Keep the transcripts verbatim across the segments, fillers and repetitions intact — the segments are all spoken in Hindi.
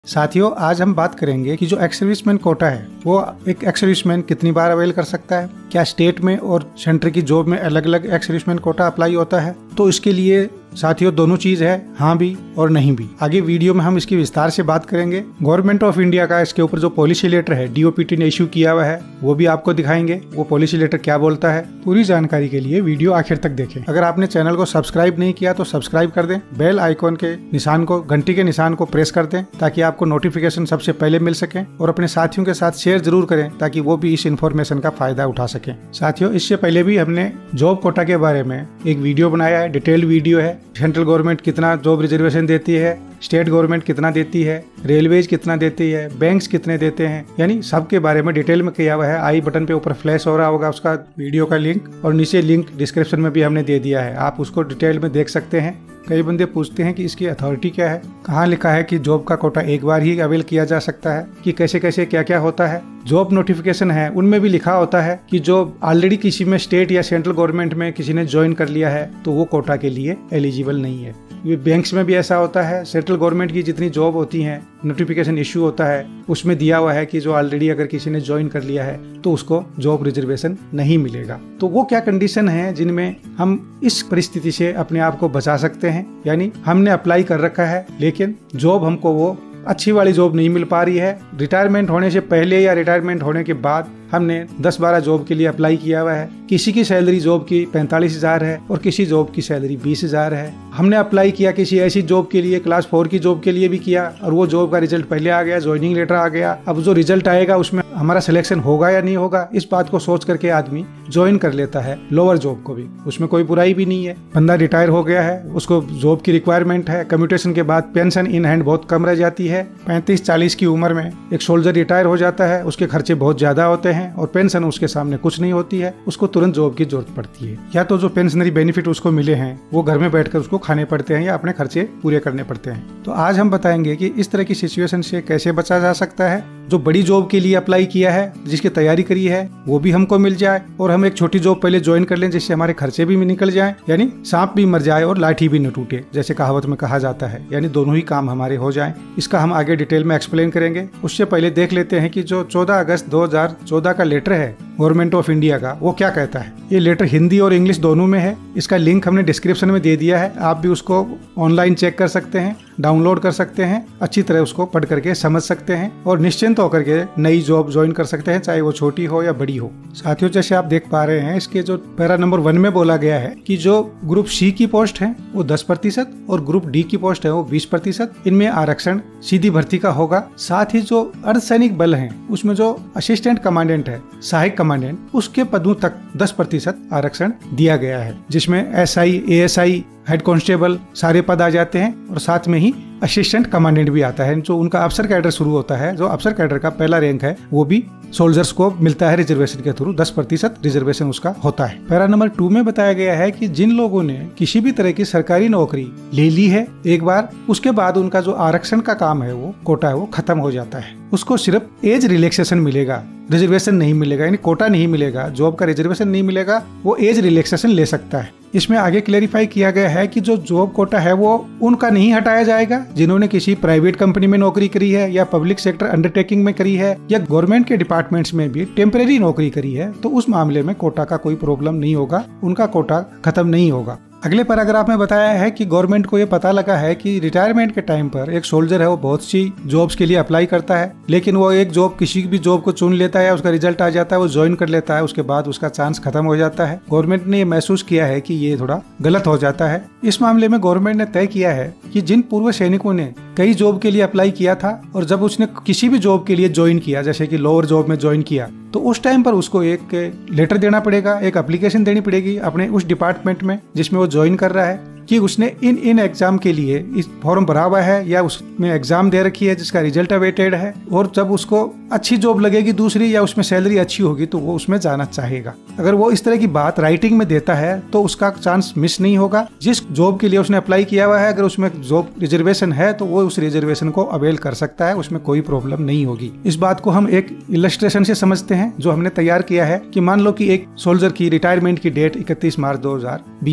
साथियों, आज हम बात करेंगे कि जो एक्स सर्विसमैन कोटा है वो एक एक्स सर्विसमैन कितनी बार अवेल कर सकता है। क्या स्टेट में और सेंटर की जॉब में अलग अलग एक्स सर्विसमैन कोटा अप्लाई होता है। तो इसके लिए साथियों दोनों चीज है, हाँ भी और नहीं भी। आगे वीडियो में हम इसकी विस्तार से बात करेंगे। गवर्नमेंट ऑफ इंडिया का इसके ऊपर जो पॉलिसी लेटर है डीओपीटी ने इश्यू किया हुआ है वो भी आपको दिखाएंगे, वो पॉलिसी लेटर क्या बोलता है। पूरी जानकारी के लिए वीडियो आखिर तक देखें। अगर आपने चैनल को सब्सक्राइब नहीं किया तो सब्सक्राइब कर दें, बेल आइकॉन के निशान को, घंटी के निशान को प्रेस कर दें ताकि आपको नोटिफिकेशन सबसे पहले मिल सके, और अपने साथियों के साथ शेयर जरूर करें ताकि वो भी इस इन्फॉर्मेशन का फायदा उठा सकें। साथियों, इससे पहले भी हमने जॉब कोटा के बारे में एक वीडियो बनाया है, डिटेल्ड वीडियो है। सेंट्रल गवर्नमेंट कितना जॉब रिजर्वेशन देती है, स्टेट गवर्नमेंट कितना देती है, रेलवेज कितना देती है, बैंक्स कितने देते हैं, यानी सबके बारे में डिटेल में किया हुआ है। आई बटन पे ऊपर फ्लैश हो रहा होगा उसका वीडियो का लिंक, और नीचे लिंक डिस्क्रिप्शन में भी हमने दे दिया है, आप उसको डिटेल में देख सकते हैं। कई बंदे पूछते हैं कि इसकी अथॉरिटी क्या है, कहाँ लिखा है कि जॉब का कोटा एक बार ही अवेल किया जा सकता है, कि कैसे कैसे क्या क्या होता है। जॉब नोटिफिकेशन है उनमें भी लिखा होता है कि जो ऑलरेडी किसी में स्टेट या सेंट्रल गवर्नमेंट में किसी ने ज्वाइन कर लिया है तो वो कोटा के लिए एलिजिबल नहीं है। ये बैंक्स में भी ऐसा होता है। सेंट्रल गवर्नमेंट की जितनी जॉब होती हैं, नोटिफिकेशन इश्यू होता है, उसमें दिया हुआ है कि जो ऑलरेडी अगर किसी ने ज्वाइन कर लिया है तो उसको जॉब रिजर्वेशन नहीं मिलेगा। तो वो क्या कंडीशन है जिनमें हम इस परिस्थिति से अपने आप को बचा सकते हैं। यानी हमने अप्लाई कर रखा है लेकिन जॉब हमको वो अच्छी वाली जॉब नहीं मिल पा रही है। रिटायरमेंट होने से पहले या रिटायरमेंट होने के बाद हमने दस बारह जॉब के लिए अप्लाई किया हुआ है। किसी की सैलरी जॉब की पैंतालीस हजार है और किसी जॉब की सैलरी बीस हजार है। हमने अप्लाई किया किसी ऐसी जॉब के लिए, क्लास फोर की जॉब के लिए भी किया, और वो जॉब का रिजल्ट पहले आ गया, ज्वाइनिंग लेटर आ गया। अब जो रिजल्ट आएगा उसमें हमारा सिलेक्शन होगा या नहीं होगा, इस बात को सोच करके आदमी ज्वाइन कर लेता है लोअर जॉब को भी। उसमें कोई बुराई भी नहीं है। बंदा रिटायर हो गया है, उसको जॉब की रिक्वायरमेंट है, कम्यूटेशन के बाद पेंशन इन हैंड बहुत कम रह जाती है। पैंतीस चालीस की उम्र में एक सोल्जर रिटायर हो जाता है, उसके खर्चे बहुत ज्यादा होते हैं और पेंशन उसके सामने कुछ नहीं होती है, उसको तुरंत जॉब की जरूरत पड़ती है। या तो जो पेंशनरी बेनिफिट उसको मिले हैं वो घर में बैठकर उसको खाने पड़ते हैं या अपने खर्चे पूरे करने पड़ते हैं। तो आज हम बताएंगे कि इस तरह की सिचुएशन से कैसे बचा जा सकता है। जो बड़ी जॉब के लिए अप्लाई किया है, जिसकी तैयारी करी है, वो भी हमको मिल जाए, और हम एक छोटी जॉब पहले ज्वाइन कर लें जिससे हमारे खर्चे भी निकल जाए, यानी सांप भी मर जाए और लाठी भी न टूटे, जैसे कहावत में कहा जाता है। यानी दोनों ही काम हमारे हो जाएं। इसका हम आगे डिटेल में एक्सप्लेन करेंगे। उससे पहले देख लेते हैं कि जो चौदह अगस्त दो हज़ार चौदह का लेटर है गवर्नमेंट ऑफ इंडिया का, वो क्या कहता है। ये लेटर हिंदी और इंग्लिश दोनों में है। इसका लिंक हमने डिस्क्रिप्शन में दे दिया है, आप भी उसको ऑनलाइन चेक कर सकते हैं, डाउनलोड कर सकते हैं, अच्छी तरह उसको पढ़ करके समझ सकते हैं और निश्चिंत होकर के नई जॉब ज्वाइन कर सकते हैं, चाहे वो छोटी हो या बड़ी हो। साथियों, जैसे आप देख पा रहे हैं, इसके जो पैरा नंबर वन में बोला गया है कि जो ग्रुप सी की पोस्ट है वो दस प्रतिशत और ग्रुप डी की पोस्ट है वो बीस प्रतिशत, इनमें आरक्षण सीधी भर्ती का होगा। साथ ही जो अर्धसैनिक बल है उसमें जो असिस्टेंट कमांडेंट है, सहायक कमांडेंट, उसके पदों तक दस प्रतिशत आरक्षण दिया गया है, जिसमें S I, A S I, head constable सारे पद आ जाते हैं, और साथ में ही असिस्टेंट कमांडेंट भी आता है। जो उनका अफसर कैडर शुरू होता है, जो अफसर कैडर का पहला रैंक है वो भी सोल्जर्स को मिलता है रिजर्वेशन के थ्रू, दस प्रतिशत रिजर्वेशन उसका होता है। पैरा नंबर टू में बताया गया है कि जिन लोगों ने किसी भी तरह की सरकारी नौकरी ले ली है एक बार, उसके बाद उनका जो आरक्षण का काम है वो कोटा है वो खत्म हो जाता है, उसको सिर्फ एज रिलैक्सेशन मिलेगा, रिजर्वेशन नहीं मिलेगा, यानी कोटा नहीं मिलेगा, जॉब का रिजर्वेशन नहीं मिलेगा, वो एज रिलैक्सेशन ले सकता है। इसमें आगे क्लेरिफाई किया गया है कि जो जॉब कोटा है वो उनका नहीं हटाया जाएगा जिन्होंने किसी प्राइवेट कंपनी में नौकरी करी है या पब्लिक सेक्टर अंडरटेकिंग में करी है या गवर्नमेंट के डिपार्टमेंट्स में भी टेम्परेरी नौकरी करी है, तो उस मामले में कोटा का कोई प्रॉब्लम नहीं होगा, उनका कोटा खत्म नहीं होगा। अगले पैराग्राफ में बताया है कि गवर्नमेंट को ये पता लगा है कि रिटायरमेंट के टाइम पर एक सोल्जर है वो बहुत सी जॉब्स के लिए अप्लाई करता है, लेकिन वो एक जॉब किसी भी जॉब को चुन लेता है, उसका रिजल्ट आ जाता है, वो ज्वाइन कर लेता है, उसके बाद उसका चांस खत्म हो जाता है। गवर्नमेंट ने ये महसूस किया है कि ये थोड़ा गलत हो जाता है। इस मामले में गवर्नमेंट ने तय किया है कि जिन पूर्व सैनिकों ने कई जॉब के लिए अप्लाई किया था और जब उसने किसी भी जॉब के लिए ज्वाइन किया, जैसे कि लोअर जॉब में ज्वाइन किया, तो उस टाइम पर उसको एक लेटर देना पड़ेगा, एक एप्लीकेशन देनी पड़ेगी अपने उस डिपार्टमेंट में जिसमें वो ज्वाइन कर रहा है, कि उसने इन इन एग्जाम के लिए इस फॉर्म भरा हुआ है या उसमें एग्जाम दे रखी है जिसका रिजल्ट अवेटेड है, और जब उसको अच्छी जॉब लगेगी दूसरी या उसमें सैलरी अच्छी होगी तो वो उसमें जाना चाहेगा। अगर वो इस तरह की बात राइटिंग में देता है तो उसका चांस मिस नहीं होगा। जिस जॉब के लिए उसने अप्लाई किया हुआ है, अगर उसमें जॉब रिजर्वेशन है तो वो उस रिजर्वेशन को अवेल कर सकता है, उसमें कोई प्रॉब्लम नहीं होगी। इस बात को हम एक इलस्ट्रेशन से समझते हैं जो हमने तैयार किया है कि मान लो कि एक सोल्जर की रिटायरमेंट की डेट इकतीस मार्च दो हजार बीस है,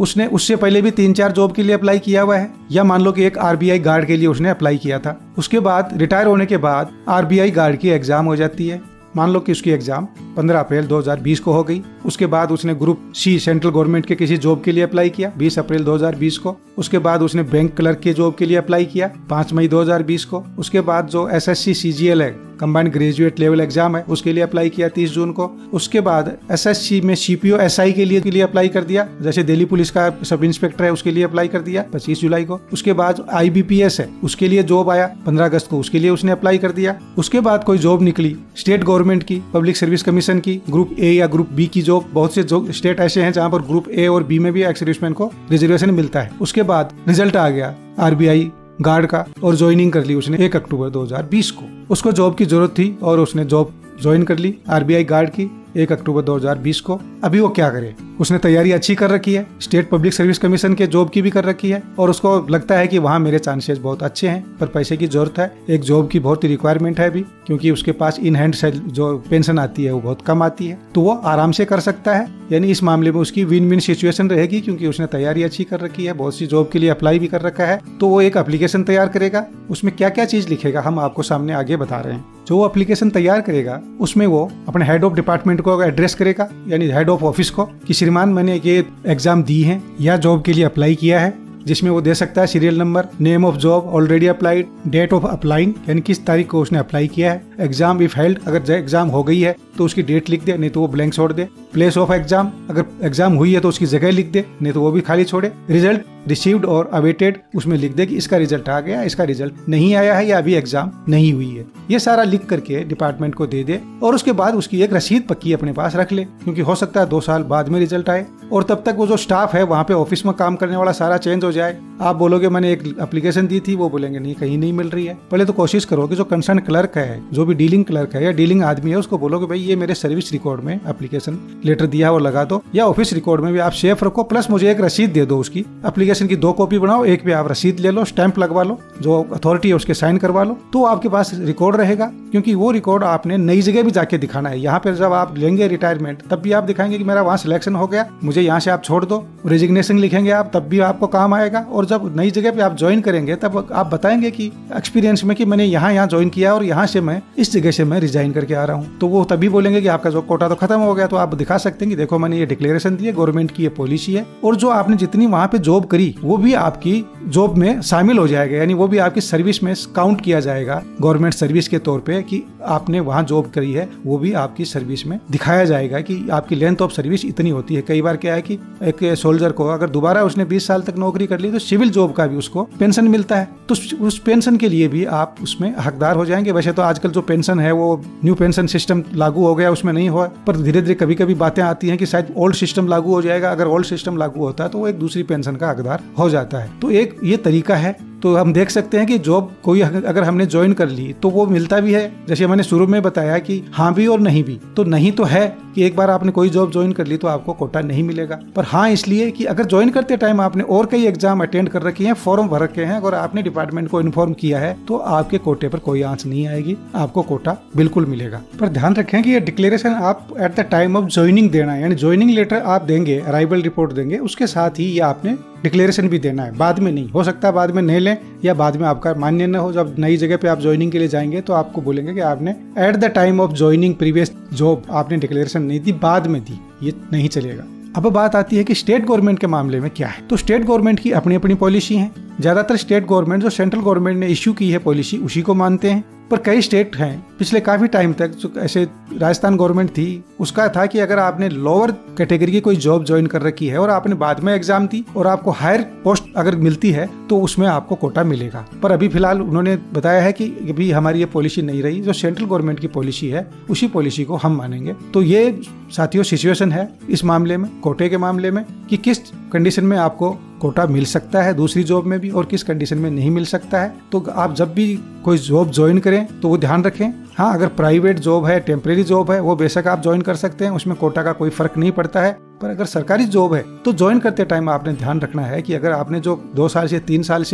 उसने उससे पहले भी तीन चार जॉब के लिए अप्लाई किया हुआ है, या मान लो कि एक आरबीआई गार्ड के लिए उसने अप्लाई किया था, उसके बाद रिटायर होने के बाद आरबीआई गार्ड की एग्जाम हो जाती है। मान लो कि उसकी एग्जाम पंद्रह अप्रैल दो हज़ार बीस को हो गई। उसके बाद उसने ग्रुप सी सेंट्रल गवर्नमेंट के किसी जॉब के लिए अप्लाई किया बीस अप्रैल दो हज़ार बीस को। उसके बाद उसने बैंक क्लर्क के जॉब के लिए अप्लाई किया पाँच मई दो हज़ार बीस को। उसके बाद जो एसएससी सीजीएल है, कंबाइंड ग्रेजुएट लेवल एग्जाम है, उसके लिए अप्लाई किया तीस जून को। उसके बाद एसएससी में सीपीओ एसआई के लिए के लिए अप्लाई कर दिया, जैसे दिल्ली पुलिस का सब इंस्पेक्टर है उसके लिए अप्लाई कर दिया पच्चीस जुलाई को। उसके बाद आईबीपीएस है, उसके लिए जॉब आया पंद्रह अगस्त को, उसके लिए उसने अप्लाई कर दिया। उसके बाद कोई जॉब निकली स्टेट गवर्नमेंट की, पब्लिक सर्विस कमीशन की, ग्रुप ए या ग्रुप बी की जॉब। बहुत से जो स्टेट ऐसे हैं जहाँ पर ग्रुप ए और बी में भी एक्स सर्विसमैन को रिजर्वेशन मिलता है। उसके बाद रिजल्ट आ गया आरबीआई गार्ड का और ज्वाइनिंग कर ली उसने एक अक्टूबर दो हज़ार बीस को। उसको जॉब की जरूरत थी और उसने जॉब ज्वाइन कर ली आरबीआई गार्ड की एक अक्टूबर दो हज़ार बीस को। अभी वो क्या करे, उसने तैयारी अच्छी कर रखी है, स्टेट पब्लिक सर्विस कमीशन के जॉब की भी कर रखी है और उसको लगता है कि वहाँ मेरे चांसेस बहुत अच्छे हैं, पर पैसे की जरूरत है, एक जॉब की बहुत रिक्वायरमेंट है अभी, क्योंकि उसके पास इन हैंड जो पेंशन आती है वो बहुत कम आती है, तो वो आराम से कर सकता है। यानी इस मामले में उसकी विन विन सिचुएशन रहेगी, क्योंकि उसने तैयारी अच्छी कर रखी है, बहुत सी जॉब के लिए अप्लाई भी कर रखा है। तो वो एक एप्लीकेशन तैयार करेगा, उसमें क्या क्या चीज लिखेगा हम आपको सामने आगे बता रहे हैं। जो वो एप्लीकेशन तैयार करेगा उसमें वो अपने हेड ऑफ डिपार्टमेंट को एड्रेस करेगा, यानी हेड ऑफ ऑफिस को, कि श्रीमान मैंने ये एग्जाम दी है या जॉब के लिए अप्लाई किया है, जिसमें वो दे सकता है serial number, name of job already applied, date of applying यानी किस तारीख को उसने अप्लाई किया है, एग्जाम इफ हेल्ड अगर एग्जाम हो गई है तो उसकी डेट लिख दे, नहीं तो वो ब्लैंक छोड़ दे, प्लेस ऑफ एग्जाम अगर एग्जाम हुई है तो उसकी जगह लिख दे, नहीं तो वो भी खाली छोड़े, रिजल्ट रिसीव्ड और अवेटेड उसमें लिख दे कि इसका रिजल्ट आ गया, इसका रिजल्ट नहीं आया है या अभी एग्जाम नहीं हुई है। ये सारा लिख करके डिपार्टमेंट को दे दे और उसके बाद उसकी एक रसीद पक्की अपने पास रख ले, क्योंकि हो सकता है दो साल बाद में रिजल्ट आए और तब तक वो जो स्टाफ है वहाँ पे ऑफिस में काम करने वाला सारा चेंज हो जाए। आप बोलोगे मैंने एक एप्लीकेशन दी थी, वो बोलेंगे नहीं कहीं नहीं मिल रही है। पहले तो कोशिश करो कि जो कंसर्न क्लर्क है, जो भी डीलिंग क्लर्क है या डीलिंग आदमी है, उसको बोलोगे भाई ये मेरे सर्विस रिकॉर्ड में एप्लीकेशन लेटर दिया है वो लगा दो, या ऑफिस रिकॉर्ड में भी आप सेफ रखो, प्लस मुझे एक रसीद दे दो उसकी, एप्लीकेशन की दो कॉपी बनाओ, एक पे आप रसीद ले लो, स्टैंप लगवा लो, जो अथॉरिटी है उसके साइन करवा लो, तो आपके पास रिकॉर्ड रहेगा। क्योंकि वो रिकॉर्ड आपने नई जगह भी जाके दिखाना है। यहाँ पे जब आप लेंगे रिटायरमेंट तब भी आप दिखाएंगे कि मेरा वहाँ सिलेक्शन हो गया, मुझे यहाँ से आप छोड़ दो, रेजिग्नेशन लिखेंगे आप, तब भी आपको काम आएगा। और जब नई जगह पे आप ज्वाइन करेंगे तब आप बताएंगे कि एक्सपीरियंस में कि मैंने यहाँ यहाँ ज्वाइन किया और यहाँ से मैं इस जगह से मैं रिजाइन करके आ रहा हूँ, तो वो तभी बोलेंगे कि आपका जो कोटा तो खत्म हो गया। तो आप दिखा सकते हैं कि देखो मैंने ये डिक्लेरेशन दी है, गवर्नमेंट की ये पॉलिसी है, और जो आपने जितनी वहाँ पे जॉब करी वो भी आपकी जॉब में शामिल हो जाएगा, यानी वो भी आपकी सर्विस में काउंट किया जाएगा गवर्नमेंट सर्विस के तौर पे कि आपने वहाँ जॉब करी है, वो भी आपकी सर्विस में दिखाया जाएगा कि आपकी लेंथ ऑफ सर्विस इतनी होती है। कई बार क्या है कि एक सोल्जर को अगर दोबारा उसने बीस साल तक नौकरी कर ली तो सिविल जॉब का भी उसको पेंशन मिलता है, तो उस पेंशन के लिए भी आप उसमें हकदार हो जाएंगे। वैसे तो आजकल जो पेंशन है वो न्यू पेंशन सिस्टम लागू हो गया, उसमें नहीं हुआ, पर धीरे धीरे कभी कभी बातें आती हैं कि शायद ओल्ड सिस्टम लागू हो जाएगा। अगर ओल्ड सिस्टम लागू होता है तो वो एक दूसरी पेंशन का हकदार हो जाता है। तो एक ये तरीका है। तो हम देख सकते हैं कि जॉब कोई अगर हमने ज्वाइन कर ली तो वो मिलता भी है, जैसे मैंने शुरू में बताया कि हाँ भी और नहीं भी। तो नहीं तो है कि एक बार आपने कोई जॉब ज्वाइन कर ली तो आपको कोटा नहीं मिलेगा, पर हाँ इसलिए कि अगर ज्वाइन करते टाइम आपने और कई एग्जाम अटेंड कर रखी हैं, फॉर्म भर रखे हैं, अगर आपने डिपार्टमेंट को इन्फॉर्म किया है तो आपके कोटे पर कोई आंच नहीं आएगी, आपको कोटा बिल्कुल मिलेगा। पर ध्यान रखें कि ये डिक्लेरेशन आप at the time of joining देना है, यानी ज्वाइनिंग लेटर आप देंगे, अराइवल रिपोर्ट देंगे, उसके साथ ही ये आपने डिक्लेरेशन भी देना है, बाद में नहीं। हो सकता है बाद में नहीं लें या बाद में आपका मान्य न हो। जब नई जगह पे आप ज्वाइनिंग के लिए जाएंगे तो आपको बोलेंगे कि आपने at the time of joining previous job आपने डिक्लेरेशन नहीं दी, बाद में दी, ये नहीं चलेगा। अब बात आती है कि स्टेट गवर्नमेंट के मामले में क्या है। तो स्टेट गवर्नमेंट की अपनी अपनी पॉलिसी है। ज्यादातर स्टेट गवर्नमेंट जो सेंट्रल गवर्नमेंट ने इश्यू की है पॉलिसी उसी को मानते हैं, पर कई स्टेट हैं पिछले काफी टाइम तक, जो ऐसे राजस्थान गवर्नमेंट थी उसका था कि अगर आपने लोअर कैटेगरी की कोई जॉब ज्वाइन कर रखी है और आपने बाद में एग्जाम दी और आपको हायर पोस्ट अगर मिलती है तो उसमें आपको कोटा मिलेगा। पर अभी फिलहाल उन्होंने बताया है कि अभी हमारी ये पॉलिसी नहीं रही, जो सेंट्रल गवर्नमेंट की पॉलिसी है उसी पॉलिसी को हम मानेंगे। तो ये साथियों सिचुएशन है इस मामले में, कोटे के मामले में, कि किस कंडीशन में आपको कोटा मिल सकता है दूसरी जॉब में भी और किस कंडीशन में नहीं मिल सकता है। तो आप जब भी कोई जॉब ज्वाइन करें तो वो ध्यान रखें। हाँ, अगर प्राइवेट जॉब है, टेम्परेरी जॉब है, वो बेशक आप ज्वाइन कर सकते हैं, उसमें कोटा का कोई फर्क नहीं पड़ता है। पर अगर सरकारी जॉब है तो ज्वाइन करते टाइम आपने ध्यान रखना है कि अगर आपने जो दो साल से तीन साल से अब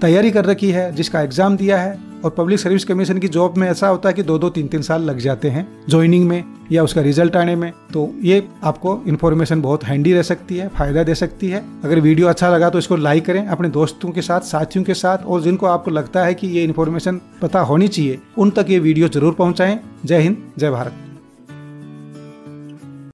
तैयारी कर रखी है, जिसका एग्जाम दिया है, और पब्लिक सर्विस कमीशन की जॉब में ऐसा होता है कि दो दो तीन तीन साल लग जाते हैं ज्वाइनिंग में या उसका रिजल्ट आने में। तो ये आपको इन्फॉर्मेशन बहुत हैंडी रह सकती है, फायदा दे सकती है। अगर वीडियो अच्छा लगा तो इसको लाइक करें अपने दोस्तों के साथ, साथियों के साथ, और जिनको आपको लगता है कि ये इन्फॉर्मेशन पता होनी चाहिए उन तक ये वीडियो जरूर पहुंचाएं। जय हिंद, जय भारत।